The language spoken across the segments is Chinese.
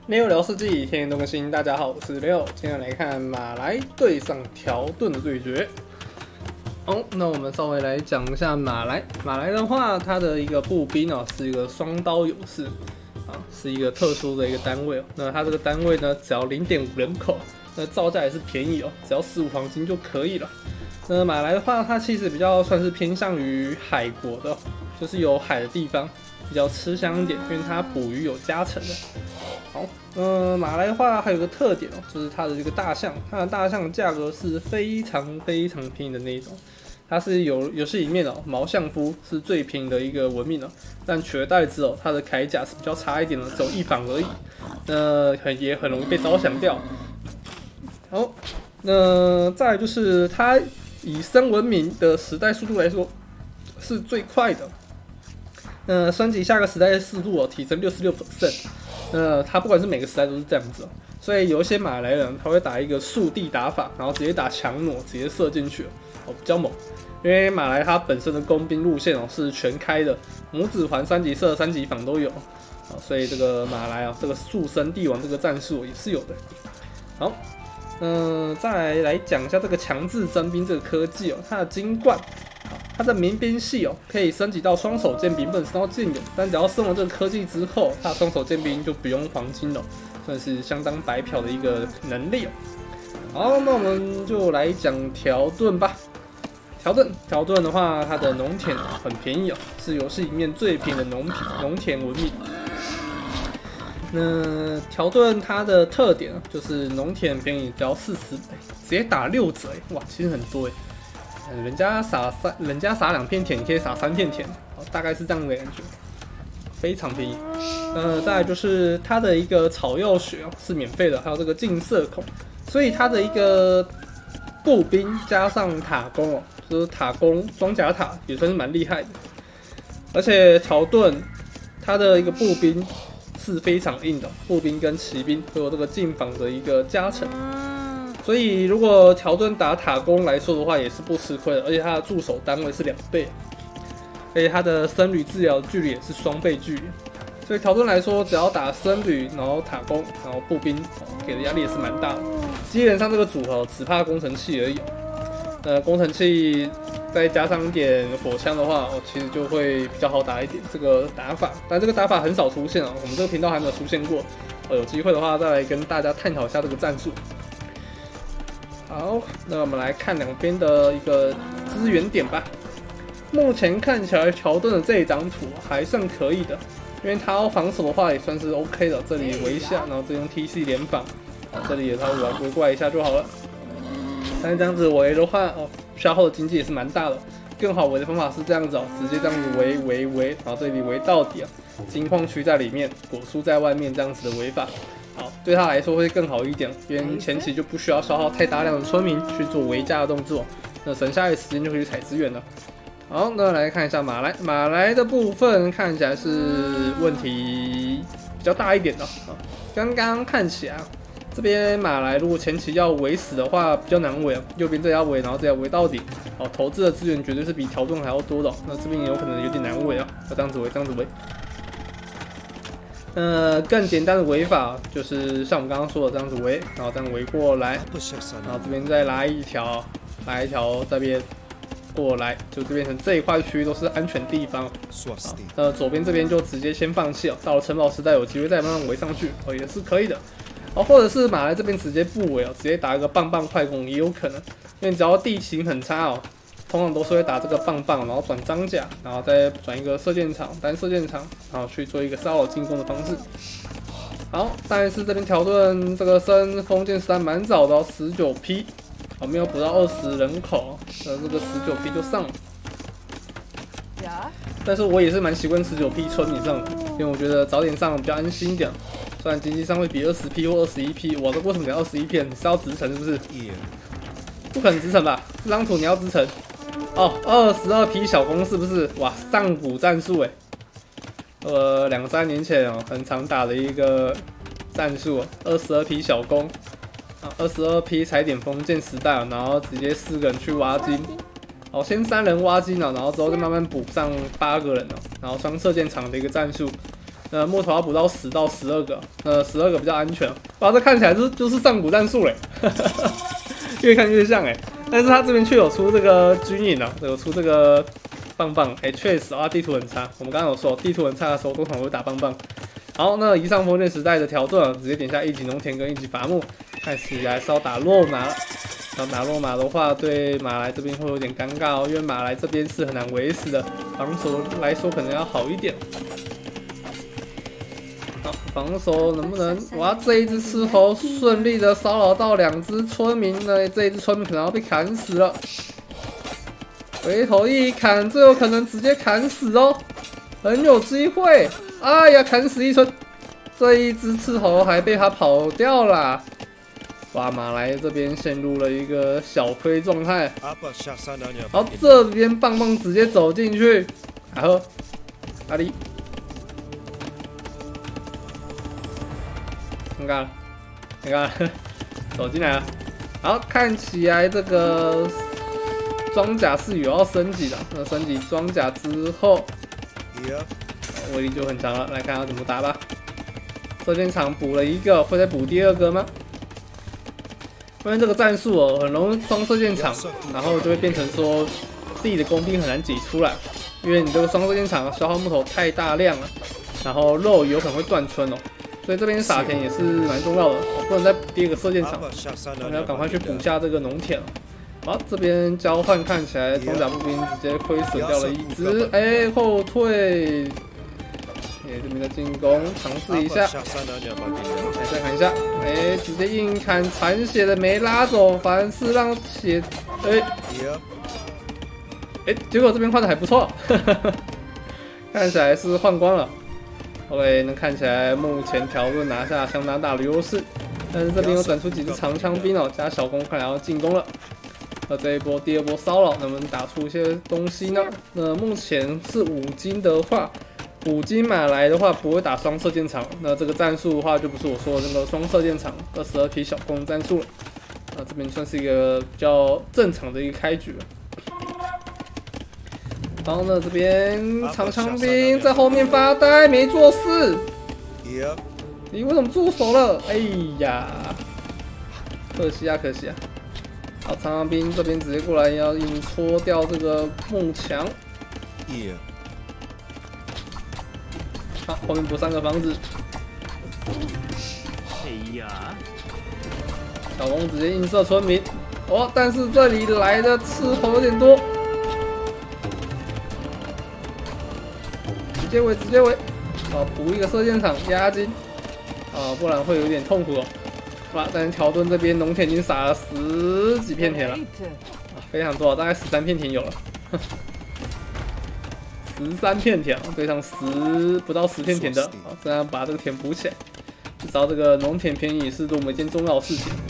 六聊世纪，天天都更新。大家好，我是六，今天来看马来对上条顿的对决。那我们稍微来讲一下马来。马来的话，它的一个步兵是一个双刀勇士是一个特殊的一个单位那它这个单位呢，只要0.5人口，那造价也是便宜只要15黄金就可以了。那马来的话，它其实比较算是偏向于海国的，就是有海的地方比较吃香一点，因为它捕鱼有加成的。好，马来的话还有个特点就是它的这个大象，它的大象价格是非常非常便宜的那一种。它是游戏里面毛相夫是最便宜的一个文明但取而代之它的铠甲是比较差一点的，只有1仿而已，也很容易被招降掉。好，再来就是它以生文明的时代速度来说是最快的。升级下个时代的速度提升66%。它不管是每个时代都是这样子所以有一些马来人他会打一个速地打法，然后直接打强弩，直接射进去比较猛。因为马来它本身的工兵路线是全开的，拇指环3级射、3级防都有所以这个马来这个速升帝王这个战术也是有的。好，再来讲一下这个强制征兵这个科技它的金冠。它的民兵系可以升级到双手剑兵，不能升到剑勇，但只要升完这个科技之后，它的双手剑兵就不用黄金了，算是相当白嫖的一个能力好，那我们就来讲条顿吧。条顿的话，它的农田很便宜是游戏里面最便宜的农田文明。那条顿它的特点就是农田便宜，只要40，直接打6折哇，其实很多人家撒2片田，你可以撒3片田，大概是这样的感觉，非常便宜。再来就是它的一个草药学是免费的，还有这个近射孔，所以它的一个步兵加上塔攻就是塔攻装甲塔也算是蛮厉害的。而且条顿它的一个步兵是非常硬的，步兵跟骑兵都有这个近防的一个加成。所以，如果条顿打塔攻来说的话，也是不吃亏的，而且它的驻守单位是2倍，而且它的僧侣治疗距离也是双倍距离。所以条顿来说，只要打僧侣，然后塔攻，然后步兵，给的压力也是蛮大的。基本上这个组合只怕工程器而已。工程器再加上一点火枪的话，其实就会比较好打一点这个打法。但这个打法很少出现我们这个频道还没有出现过。有机会的话，再来跟大家探讨一下这个战术。好，那我们来看两边的一个资源点吧。目前看起来条顿的这一张图还算可以的，因为他要防守的话也算是 OK 的。这里围一下，然后再用 TC 连防，这里也他围过来一下就好了。但是这样子围的话，消耗的经济也是蛮大的。更好围的方法是这样子直接这样子围，然后这里围到底金矿区在里面，果树在外面这样子的围法。好，对他来说会更好一点，因为前期就不需要消耗太大量的村民去做围架的动作，那省下来的时间就可以去采资源了。好，那来看一下马来的部分，看起来是问题比较大一点的刚刚看起来这边马来如果前期要围死的话比较难围右边这要围，然后这要围到底。投资的资源绝对是比条顿还要多的那这边也有可能有点难围要这样子围，这样子围。更简单的围法就是像我们刚刚说的这样子围，然后这样围过来，然后这边再拉一条这边过来，就变成这一块区域都是安全地方。左边这边就直接先放弃到了城堡时代有机会再慢慢围上去也是可以的。或者是马来这边直接不围直接打一个棒棒快攻也有可能，因为只要地形很差通常都是会打这个棒棒，然后转装甲，然后再转一个射箭场，单射箭场，然后去做一个骚扰进攻的方式。好，但是这边条顿这个升封建时代蛮早的19批，没有补到20人口，这个19批就上了。但是我也是蛮习惯19批村民上的，因为我觉得早点上比较安心一点。虽然经济上会比20批或21批，哇，这为什么讲21批？你是要直城是不是？不可能直城吧？这张图你要直城。22批小攻是不是？哇，上古战术2、3年前很常打的一个战术22批小攻22批踩点封建时代然后直接4个人去挖金。先3人挖金然后之后再慢慢补上8个人然后双射箭场的一个战术。 木头要补到10到12个，12个比较安全。哇，这看起来就是上古战术嘞，越看越像哎。但是他这边却有出这个军营啊，有出这个棒棒，确实啊，地图很差。我们刚刚有说，地图很差的时候，通常会打棒棒。好，那以上封建时代的条顿啊，直接点下一级农田跟一级伐木，看起来是要打落马了。要打落马的话，对马来这边会有点尴尬哦，因为马来这边是很难围死的，防守来说可能要好一点。好，防守能不能？哇，这一只斥候顺利的骚扰到2只村民呢，这一只村民可能要被砍死了。回头一砍，最有可能直接砍死哦，很有机会。哎呀，砍死一村，这一只斥候还被他跑掉了。哇，马来这边陷入了一个小亏状态。好，这边棒棒直接走进去，然后哪里？尴尬了，尴尬了，走进来了。好，看起来这个装甲是有要升级的。那升级装甲之后，威力就很强了。来看他怎么打吧。射箭场补了一个，会再补第2个吗？因为这个战术哦，很容易双射箭场，然后就会变成说自己的工兵很难挤出来，因为你这个双射箭场消耗木头太大量了，然后肉有可能会断村哦，所以这边撒田也是蛮重要的，不能再补第2个射箭场，我们要赶快去补下这个农田。好，这边交换看起来装甲步兵直接亏损掉了1只，后退。这边的进攻尝试一下，来再看一下，直接硬砍残血的没拉走，反而是让血，结果这边换的还不错，看起来是换光了。OK， 那看起来目前条顿拿下相当大的优势，但是这边有转出几只长枪兵哦，加小弓看来要进攻了。那这一波第2波骚扰能不能打出一些东西呢？那目前是5金的话。5金马来的话不会打双射箭场，那这个战术的话就不是我说的那个双射箭场22匹小弓战术了。那这边算是一个比较正常的一个开局了。然后呢，这边长枪兵在后面发呆没做事。你为什么住手了？哎呀，可惜啊，可惜啊。好，长枪兵这边直接过来要硬戳掉这个木墙。好，后面补3个房子。哎呀！小龙直接映射村民，但是这里来的斥候有点多，直接围，直接围。补一个射箭场压金，不然会有点痛苦哦。但是条顿这边农田已经撒了10几片田了，非常多，大概13片田有了。13片田，对上不到10片田的，这样把这个田补起来，至少这个农田便宜是对我们一件重要的事情。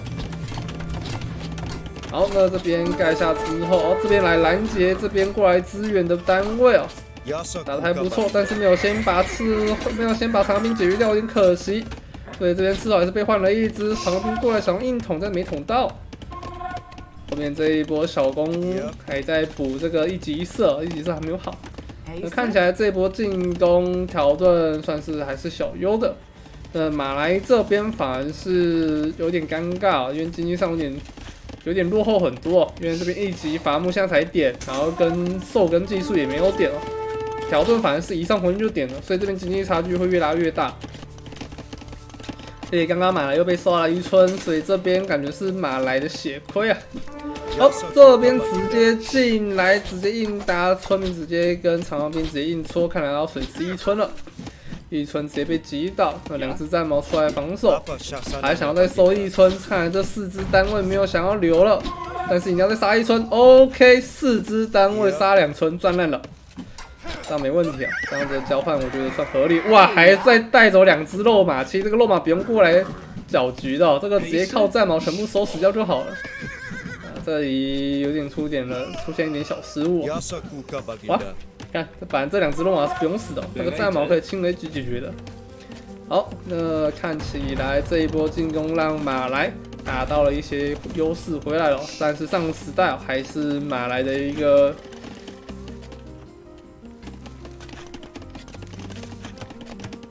好，那这边盖下之后，这边来拦截这边过来支援的单位哦，打得还不错，但是没有先把长兵解决掉，有点可惜。所以这边至少还是被换了1只长兵过来想硬捅，但没捅到。后面这一波小弓还在补这个1级射，1级射还没有好。那看起来这一波进攻条顿算是还是小优的。马来这边反而是有点尴尬，因为经济上有点落后很多，因为这边1级伐木现在才点，然后跟受根技术也没有点哦。条顿反而是一上魂就点了，所以这边经济差距会越拉越大。所以刚刚马来又被收了1村，所以这边感觉是马来的血亏啊。好，这边直接进来，直接硬打村民，直接跟长枪兵直接硬戳，看来要损失1村了。1村直接被击倒，那2只战矛出来防守，还想要再收1村，看来这4只单位没有想要留了，但是你要再杀1村 ，OK， 4只单位杀2村，赚烂了。这样没问题啊，这样的交换我觉得算合理。哇，还在带走2只肉马，其实这个肉马不用过来搅局的，这个直接靠战矛全部收拾掉就好了。这里有点出现一点小失误。哇，看，反正这2只肉马是不用死的，那个战矛可以轻而易举解决的。好，那看起来这一波进攻让马来打到了一些优势回来了，但是上个时代还是马来的一个。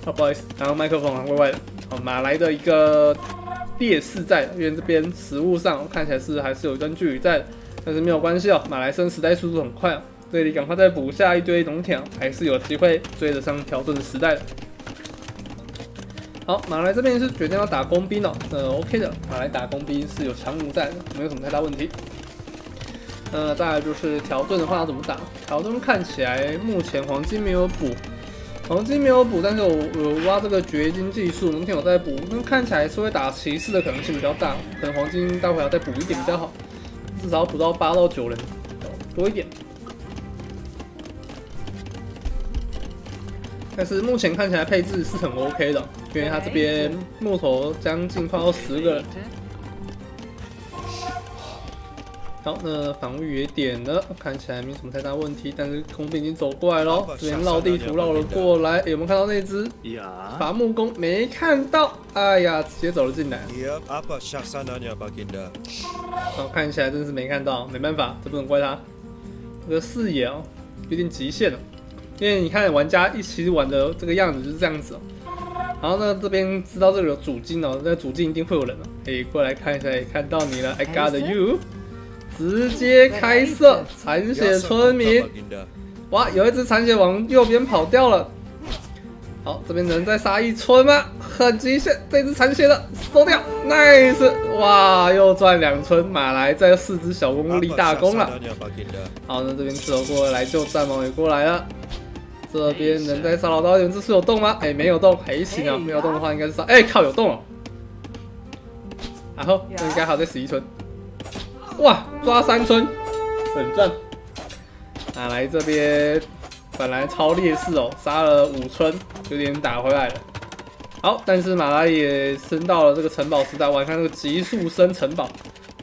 不好意思，刚刚麦克风歪歪的。好，马来的一个劣势在，因为这边食物上看起来是还是有一段距离在的，但是没有关系哦，马来生时代速度很快哦，这里赶快再补下一堆农田，还是有机会追得上条顿的时代的。好，马来这边是决定要打工兵哦，OK 的，马来打工兵是有强弩在的，没有什么太大问题。再来就是条顿的话要怎么打？条顿看起来目前黄金没有补，但是我挖这个掘金技术，农田有在补，那看起来是会打骑士的可能性比较大，可能黄金待会要再补一点比较好，至少要补到8到9人，多一点。但是目前看起来配置是很 OK 的，因为他这边木头将近快要10个人。好，那防御也点了，看起来没什么太大问题。但是工兵已经走过来了，这边绕地图绕了过来，有没有看到那只伐木工？没看到，哎呀，直接走了进来。好，看起来真是没看到，没办法，这不能怪他。这个视野哦，有点极限了。因为你看玩家一起玩的这个样子就是这样子哦。然后呢，这边知道这里有主金哦，那主金一定会有人哦。过来看一下，也看到你了 ，I got you。直接开射残血村民，哇，有一只残血往右边跑掉了。好，这边能再杀一村吗？很极限，这只残血的收掉 ，nice， 哇，又赚2村，马来再4只小公立大功了。好，那这边走过来就战矛也过来了。这边能再骚扰到一点，这是有动吗？没有动，还行啊，没有动的话应该是杀。靠，有动了。然后那应该还有再11村。哇，抓3村，很赚。马来这边本来超劣势哦，杀了5村，有点打回来了。好，但是马来也升到了这个城堡时代。我看这个急速升城堡，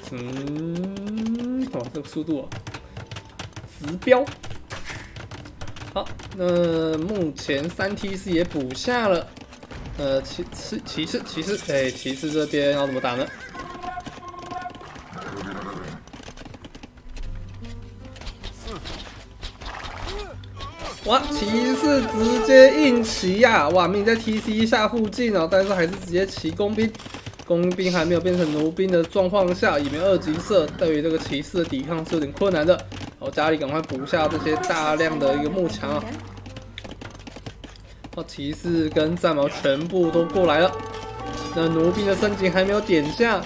哇，这个速度哦，直飙。好，那目前3TC 也补下了。骑士，骑士这边要怎么打呢？哇，骑士直接硬骑呀！哇，命在 TC 下附近哦，但是还是直接骑工兵。工兵还没有变成弩兵的状况下，也没2级射，对于这个骑士的抵抗是有点困难的。好，家里赶快补下这些大量的一个木墙啊！好，骑士跟战矛全部都过来了。那弩兵的升级还没有点下，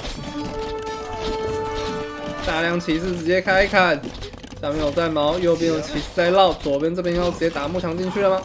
大量骑士直接开砍。下面有战矛，右边有骑士在绕，左边这边要直接打木墙进去了吗？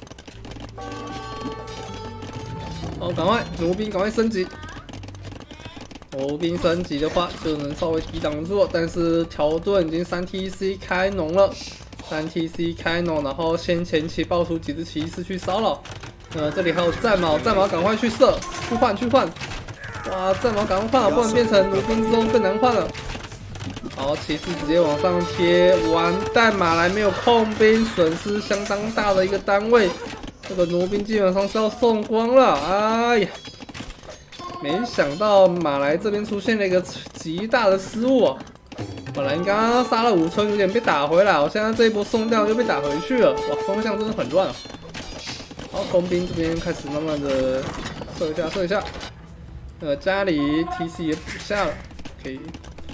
好，赶快弩兵赶快升级。弩兵升级的话就能稍微抵挡住，但是条顿已经3TC 开农了，3TC 开农，然后先前期爆出几只骑士去骚扰。这里还有战矛，战矛赶快去射，去换。哇，战矛赶快换，不然变成弩兵之后更难换了。好，骑士直接往上贴，完蛋，马来没有控兵，损失相当大的一个单位。这个弩兵基本上是要送光了，哎呀！没想到马来这边出现了一个极大的失误哦。本来刚刚杀了5村，有点被打回来，我现在这一波送掉又被打回去了，哇，方向真的很乱啊。好，工兵这边开始慢慢的射一下。家里 TC 也补下了，可以。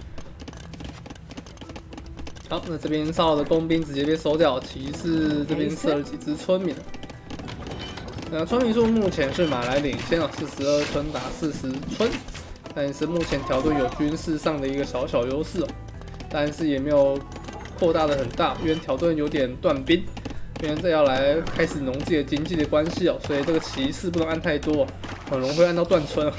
好，那这边骚扰的工兵直接被收掉，骑士这边射了几只村民。村民数目前是马来领先啊，42村打40村，但是目前条顿有军事上的一个小优势哦，但是也没有扩大的很大，因为条顿有点断兵，因为这要来开始农自己的经济的关系哦，所以这个骑士不能按太多，很容易会按到断村。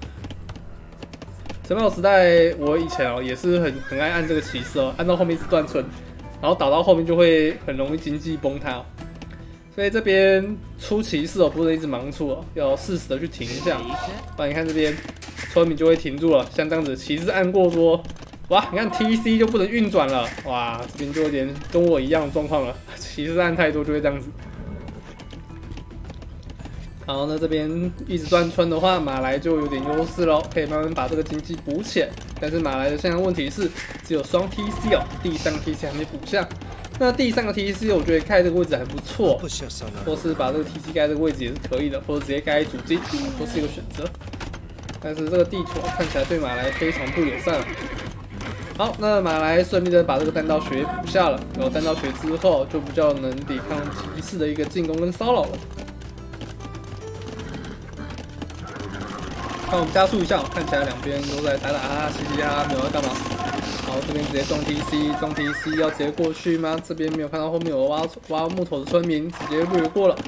城堡时代我以前也是很爱按这个骑士哦，按到后面是断村，然后打到后面就会很容易经济崩塌哦。所以这边出骑士不能一直盲出哦，要适时的去停一下，不然你看这边村民就会停住了。像这样子，骑士按过多，哇，你看 TC 就不能运转了，哇，这边就有点跟我一样的状况了，骑士按太多就会这样子。好，那这边一直断村的话，马来就有点优势咯，可以慢慢把这个经济补起来。但是马来的现在问题是只有双 TC 第3TC 还没补下。 那第3个 TC 我觉得盖这个位置还不错，或是把这个 TC 盖这个位置也是可以的，或者直接盖主机都是一个选择。但是这个地图看起来对马来非常不友善。好，那马来顺利的把这个弹道学补下了，有弹道学之后就比较能抵抗骑士的一个进攻跟骚扰了。那我们加速一下，看起来两边都在打打哈哈嘻嘻哈哈，没有要干嘛。好，这边直接撞 TC， 撞 TC 要直接过去吗？这边没有看到后面有挖木头的村民，直接掠过了。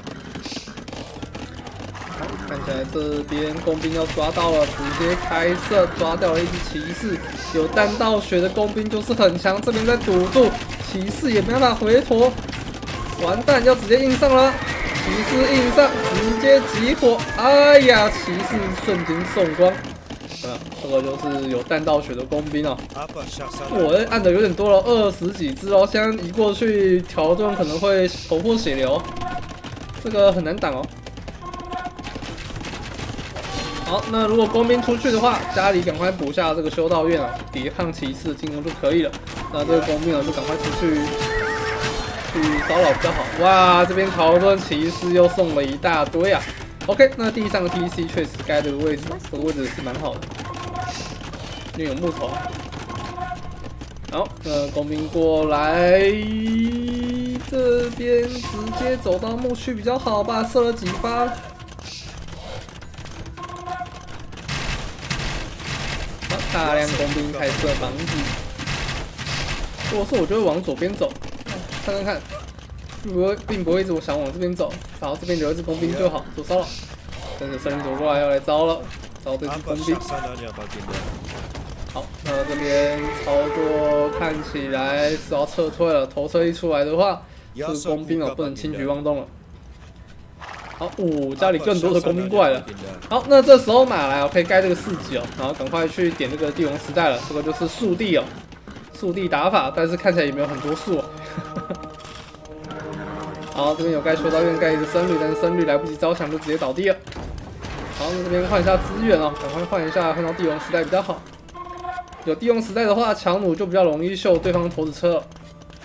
好，看起来这边工兵要抓到了，直接开射抓掉了一只骑士。有弹道学的工兵就是很强，这边在堵住，骑士也没办法回头，完蛋，要直接硬上了。骑士硬上，直接集火！哎呀，骑士瞬间送光。这个就是有弹道学的工兵哦。我按的有点多了，20几只哦。现在移过去，条顿可能会头破血流，这个很难挡哦。好，那如果工兵出去的话，家里赶快补下这个修道院啊，抵抗骑士的进攻就可以了。那这个工兵呢，就赶快出去。骚扰比较好。哇，这边条顿骑士又送了一大堆啊。OK， 那第3个 TC 确实盖这个位置，这个位置是蛮好的，因为有木头。好，那工兵过来，这边直接走到墓区比较好吧，射了几发。好，大量工兵开设房子。如果是我就会往左边走。看看看，并不会一直想往这边走，然后这边留一只工兵就好，做骚扰。跟着森林走过来要来招了，招这只工兵。好，那这边操作看起来是要撤退了，头车一出来的话，这个工兵哦不能轻举妄动了。好，家里更多的工兵过来了。好，那这时候马来可以盖这个4级哦，然后赶快去点这个帝王时代了，这个就是速地哦。速地打法，但是看起来也没有很多速哦。好，这边有盖修道院，盖一个僧侣，但是僧侣来不及招降就直接倒地了。好，那这边换一下资源哦，赶快换一下，换到帝王时代比较好。有帝王时代的话，强弩就比较容易秀对方头子车了。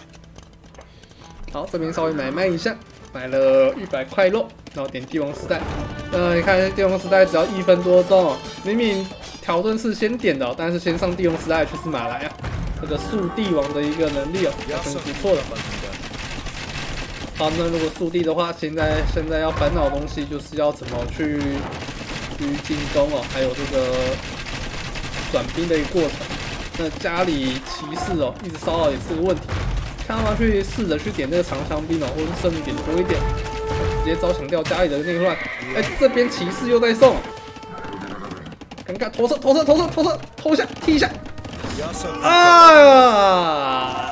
好，这边稍微买卖一下，买了100块肉，然后点帝王时代。那你看帝王时代只要1分多钟哦，明明条顿是先点的，但是先上帝王时代却是马来啊。这个速帝王的一个能力哦，还是不错的。好，那如果速地的话，现在要烦恼的东西就是要怎么去进攻哦，还有这个转兵的一个过程。那家里骑士哦一直骚扰也是个问题，看要不要去试着去点这个长枪兵哦，或者是胜率点多一点，直接招降掉家里的内乱。哎，这边骑士又在送，尴尬，投下，踢一下。啊！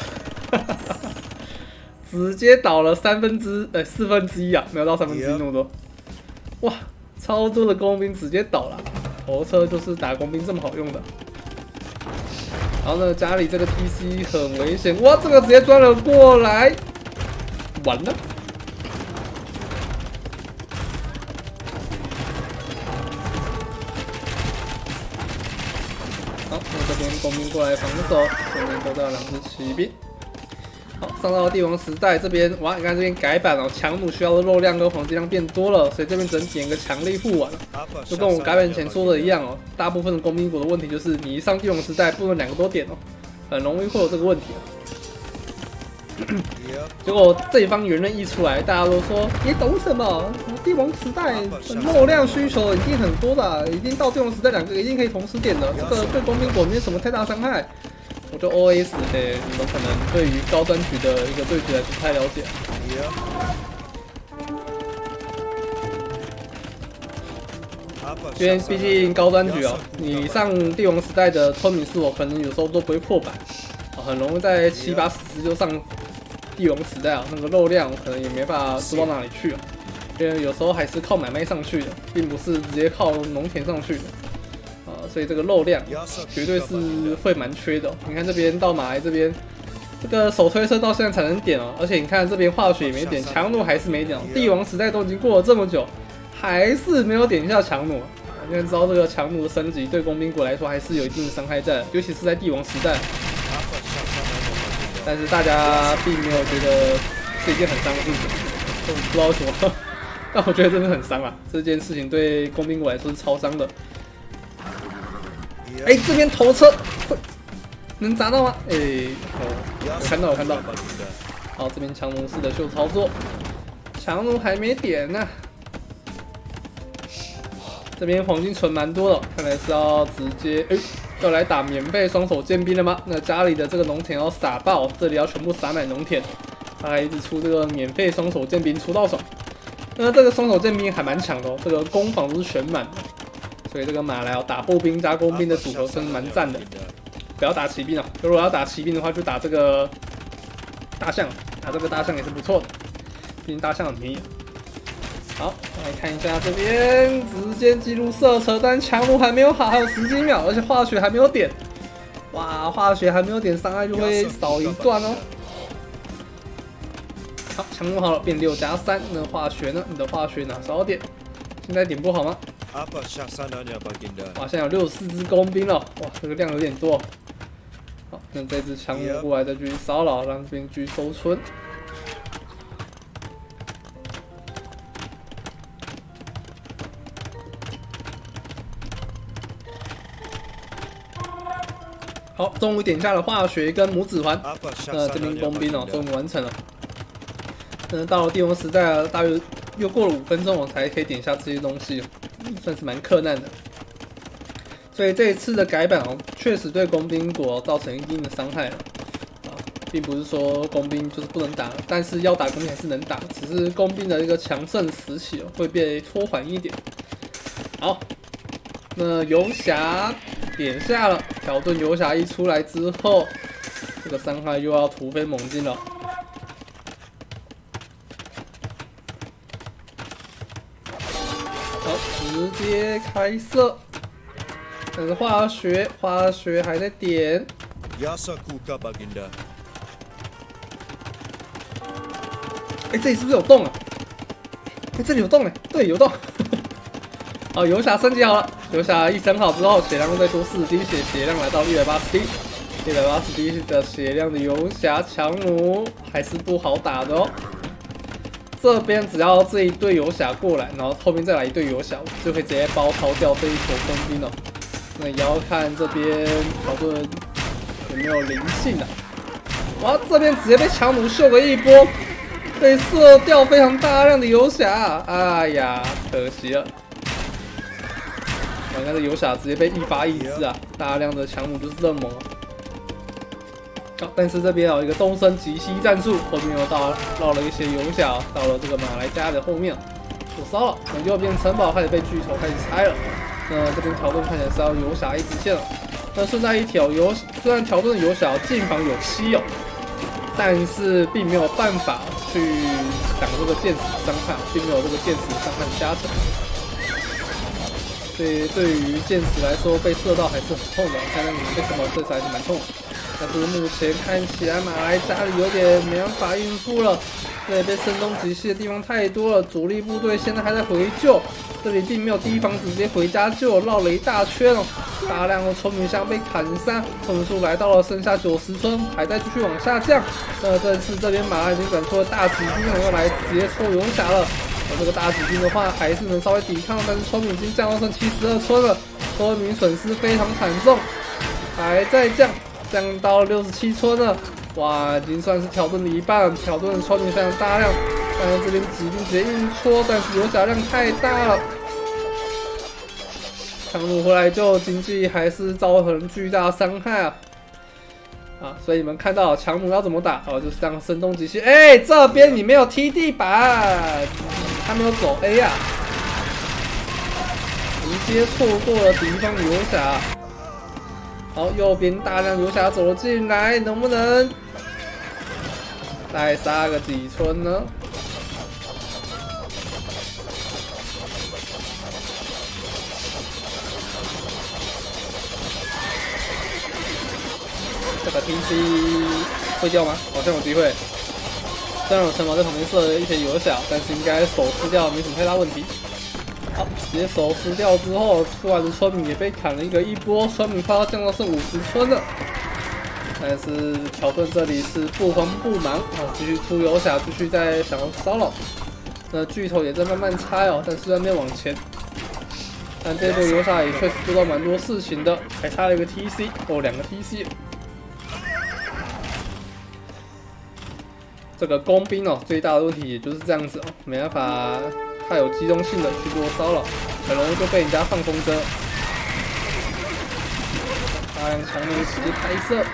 直接倒了4分之一啊，没有到1/3那么多。哇，超多的工兵直接倒了，头车就是打工兵这么好用的。然后呢，家里这个 TC 很危险，哇，这个直接钻了过来，完了。好，那这边工兵过来防守，这边收到2只骑兵。好，上到帝王时代这边，哇，你看这边改版了，强弩需要的肉量跟黄金量变多了，所以这边只能点个强力护腕了。就跟我改版前说的一样哦，大部分的工兵国的问题就是你一上帝王时代不能2个都点哦，很容易会有这个问题。结果这一方言论一出来，大家都说你懂什么？帝王时代肉量需求一定很多的，一定到帝王时代2个一定可以同时点的，这个对工兵国没有什么太大伤害。我就 OS 你们可能对于高端局的一个对决不太了解。因为毕竟高端局哦，你上帝王时代的村民数哦，可能有时候都不会破百，很容易在7、80只就上帝王时代啊，那个肉量可能也没法输到哪里去啊。因为有时候还是靠买卖上去的，并不是直接靠农田上去的。所以这个肉量绝对是会蛮缺的哦。你看这边到马来这边，这个手推车到现在才能点哦，而且你看这边化学也没点，强弩还是没点哦。帝王时代都已经过了这么久，还是没有点一下强弩。因为知道这个强弩的升级对工兵国来说还是有一定的伤害在，尤其是在帝王时代。 但是大家并没有觉得是一件很伤的事情，我不知道为什么，但我觉得真的很伤啊！这件事情对工兵国来说是超伤的。哎，这边头车会能砸到吗？哎，我看到，我看到。好，这边强弩式的秀操作，强弩还没点呢。这边黄金存蛮多的，看来是要直接要来打免费双手剑兵了吗？那家里的这个农田要撒爆，这里要全部撒满农田，他还一直出这个免费双手剑兵出到手。那这个双手剑兵还蛮强的哦，这个攻防都是全满的，所以这个马来要打步兵加工兵的组合真的蛮赞的。不要打骑兵啊，如果要打骑兵的话，就打这个大象，打这个大象也是不错的，毕竟大象很便宜。好，来看一下这边，直接记录射车，但强弩还没有好，还有10几秒，而且化学还没有点。哇，化学还没有点，伤害就会少一段哦。好，强弩好了，变6+3。那化学呢？你的化学哪少点？现在点不好吗？哇，现在有64只工兵了，哇，这个量有点多。好，那这只强弩过来再继续骚扰，让这边继续收村。好，终于点下了化学跟拇指环，这边工兵哦，终于完成了。到了帝王时代啊，大约又过了5分钟，我才可以点下这些东西，算是蛮困难的。所以这一次的改版哦，确实对工兵国造成一定的伤害了。并不是说工兵就是不能打，但是要打工兵还是能打，只是工兵的一个强盛时期哦会被拖缓一点。好，那游侠点下了，条顿游侠一出来之后，这个伤害又要突飞猛进了。好，直接开射，但是化学还在点。哎，这里是不是有洞啊？哎，这里有洞哎，对，有洞。好，游侠升级好了，游侠一升好之后，血量再多40滴血量来到180滴，180滴的血量的游侠强弩还是不好打的哦。这边只要这一队游侠过来，然后后面再来一队游侠，就可以直接包抄掉这一坨工兵了。那也要看这边讨论有没有灵性啊。哇，这边直接被强弩秀了一波。被射掉非常大量的游侠，哎呀，可惜了。你看这游侠直接被一发一制啊，大量的强弩就是这么猛啊。好，但是这边有一个东升极西战术，后面又绕了一些游侠，到了这个马来家的后面，火烧了。那右边城堡开始被巨头开始拆了。那这边条顿看起来是要游侠一直线了。那顺带一条，虽然条顿的游侠近防有稀有，但是并没有办法去挡这个剑矢伤害，并没有这个剑矢伤害的加成。所以对于剑矢来说，被射到还是很痛的。看到你被城堡射死还是蛮痛的。但是目前看起来马来家里有点没办法应付了，这里被声东击西的地方太多了，主力部队现在还在回救，这里并没有第一房子直接回家救，绕了一大圈哦。大量的村民箱被砍杀，村民数来到了剩下90村，还在继续往下降。那这次这边马来已经转出了大骑兵，要来直接抽游侠了。这个大骑兵的话还是能稍微抵抗，但是村民已经降到剩72村了，村民损失非常惨重，还在降到67村了。哇，已经算是条顿的一半，条顿的村民非常大量，但是这边骑兵直接硬戳，但是游侠量太大了。强弩回来救经济还是造成巨大伤害啊！所以你们看到强弩要怎么打哦，就是这样声东击西。哎，这边你没有踢地板，他没有走 A 啊，直接错过了敌方游侠。好，右边大量游侠走了进来，能不能再杀个几村呢？这个 TC 会掉吗？好像有机会。虽然有城堡在旁边设了一些游侠，但是应该手撕掉没什么太大问题。好，直接手撕掉之后，出来的村民也被砍了一波，村民快要降到剩50村了。 但是乔顿这里是不慌不忙哦，继续出游侠，继续在想要骚扰。那巨头也在慢慢拆哦，但是在面往前。但这波游侠也确实做到蛮多事情的，还差了一个 TC 哦，2个 TC。这个工兵哦，最大的问题也就是这样子哦，没办法太有机动性的去做骚扰，很容易就被人家放风筝。大量强弩直接开射。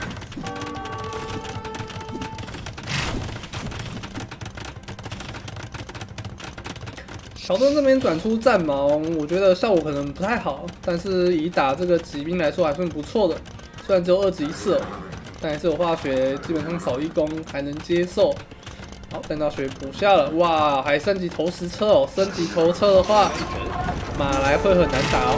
乔顿这边转出战矛，我觉得效果可能不太好，但是以打这个骑兵来说还算不错的。虽然只有2级4，但还是有化学，基本上少1攻还能接受。好，弹道学补下了，哇，还升级投石车哦！升级头车的话，马来会很难打哦。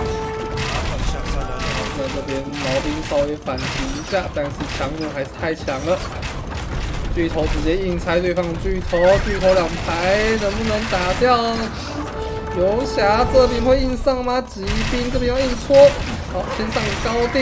那这边毛兵稍微反击一下，但是强弩还是太强了。巨头直接硬拆对方巨头，巨头2排能不能打掉？游侠这边会硬上吗？骑兵这边要硬戳，好，先上高地，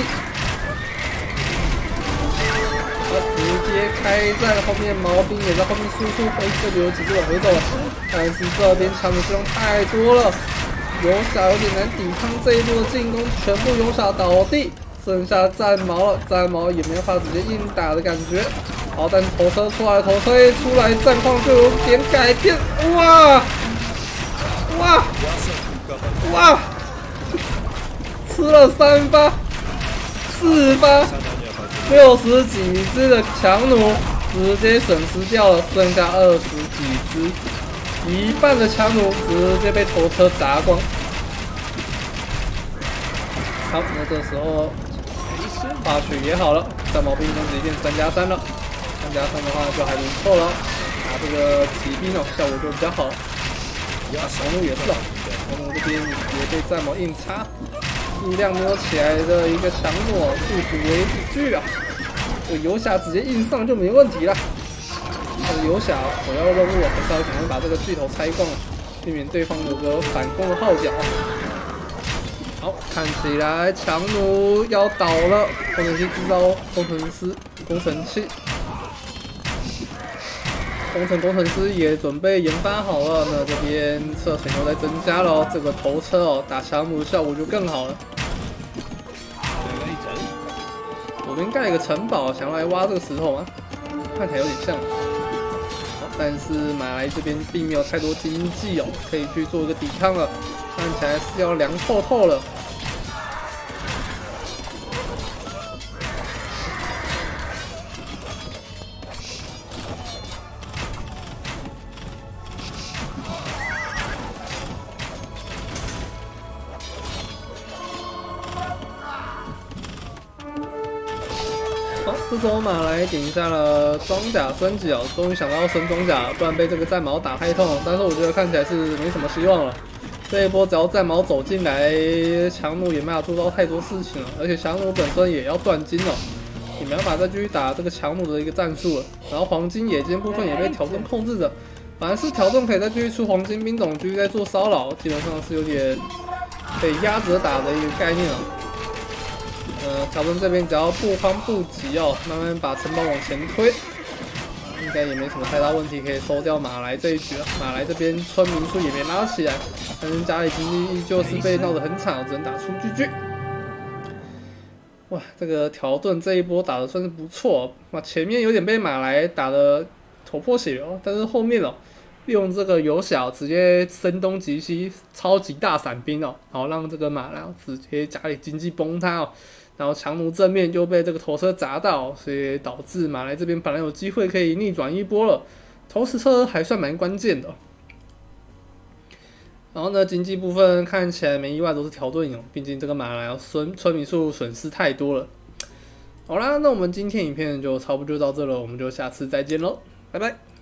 好，直接开战，后面毛兵也在后面输出，这里有几只往回走了，但是这边强弩数量太多了，游侠有点难抵抗这一波的进攻，全部游侠倒地，剩下战矛了，战矛也没有办法直接硬打的感觉。好，但是头车出来，头车一出来，战况就有点改变。哇！哇！哇！吃了3发、4发，60几只的强弩直接损失掉了，剩下20几只，一半的强弩直接被头车砸光。好，那这时候化学也好了，战矛兵攻直接变3+3了。3+3的话就还不错了，打这个骑兵哦，效果就比较好。强弩也是哦，强弩这边也被战矛硬插，数量没有起来的一个强弩不足为惧啊。这个游侠直接硬上就没问题了。这个游侠首要任务还是要赶快把这个巨头拆光，避免对方有个反攻的号角。好，看起来强弩要倒了，工程器制造工程器。工程师也准备研发好了，那这边射程又在增加了哦，这个头车哦打强弩的效果就更好了。左边盖了一个城堡，想要来挖这个石头吗？看起来有点像。好，但是马来这边并没有太多经济哦，可以去做一个抵抗了，看起来是要凉透透了。好，这时候马来顶下了装甲升级哦，终于想到要升装甲，不然被这个战矛打太痛。但是我觉得看起来是没什么希望了。这一波只要战矛走进来，强弩也没法做到太多事情了，而且强弩本身也要断金哦，也没办法再继续打这个强弩的一个战术了。然后黄金野金部分也被条顿控制着，反而是条顿可以再继续出黄金兵种，继续在做骚扰，基本上是有点被压着打的一个概念了。条顿这边只要不慌不急哦，慢慢把城堡往前推，应该也没什么太大问题，可以收掉马来这一局了。马来这边村民数也没拉起来，但是家里经济依旧是被闹得很惨，只能打出GG。哇，这个条顿这一波打得算是不错哦，前面有点被马来打得头破血流，但是后面哦，利用这个游侠直接声东击西，超级大伞兵哦，然后让这个马来直接家里经济崩塌哦。然后强弩正面就被这个头车砸到，所以导致马来这边本来有机会可以逆转一波了。投石车还算蛮关键的。然后呢，经济部分看起来没意外都是条顿赢，毕竟这个马来村民数损失太多了。好啦，那我们今天影片就差不多就到这了，我们就下次再见喽，拜拜。